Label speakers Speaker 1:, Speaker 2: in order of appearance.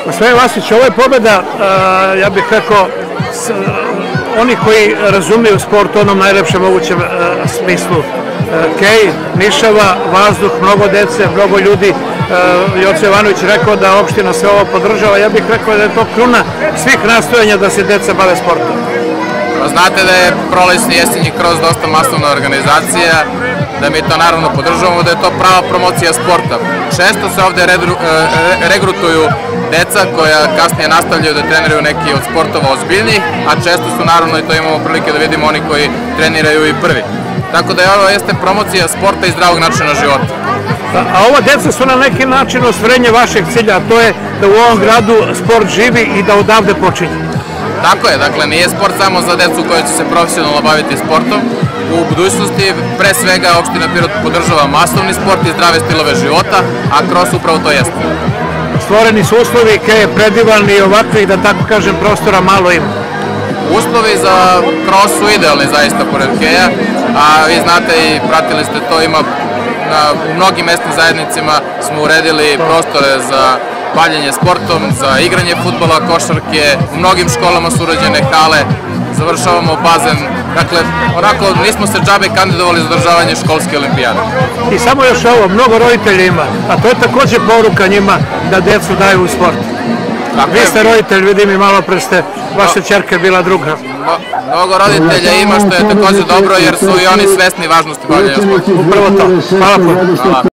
Speaker 1: Gospodin Vasić, ovo je pobjeda, ja bih rekao, oni koji razumiju sport u onom najlepšem mogućem smislu. Kej, Nišava, vazduh, mnogo dece, mnogo ljudi. Joce Jovanović rekao da opština sve ovo podržava. Ja bih rekao da je to kruna svih nastojanja da se deca bave sportom.
Speaker 2: Znate da je prolećni jesenji kroz dosta masovna organizacija, da mi to naravno podržavamo, da je to prava promocija sporta. Često se ovde regrutuju deca koja kasnije nastavljaju da treniraju neki od sportova ozbiljnih, a često su naravno, i to imamo prilike da vidimo, oni koji treniraju i prvi. Tako da je ovo jeste promocija sporta i zdravog načina života.
Speaker 1: A ova deca su na neki način ostvarenje vašeg cilja, a to je da u ovom gradu sport živi i da odavde počinje.
Speaker 2: Tako je, dakle nije sport samo za decu koja će se profesionalno baviti sportom. U budućnosti pre svega opština Pirot podržava masovni sport i zdrave stilove života, a kroz upravo to jeste.
Speaker 1: Stvoreni su uslovi, Kej je predivan i ovakvih, da tako kažem, prostora malo ima.
Speaker 2: Uslovi za cross su idealni zaista pored Keja, a vi znate i pratili ste to, ima na mnogim mesnim zajednicima smo uredili prostore za bavljenje sportom, za igranje fudbala, košarke, u mnogim školama su urađene hale, završavamo bazen, dakle, onako nismo se džabe kandidovali za održavanje školske olimpijade.
Speaker 1: I samo još ovo, mnogo roditelja ima, a to je takođe poruka njima da decu daju u sport. Vi ste roditelj, vidim i malo pre ste, vaša ćerka je bila druga.
Speaker 2: Mnogo roditelja ima, što je takođe dobro, jer su i oni svesni važnosti bavljenja sporta.
Speaker 1: Upravo to. Hvala puno.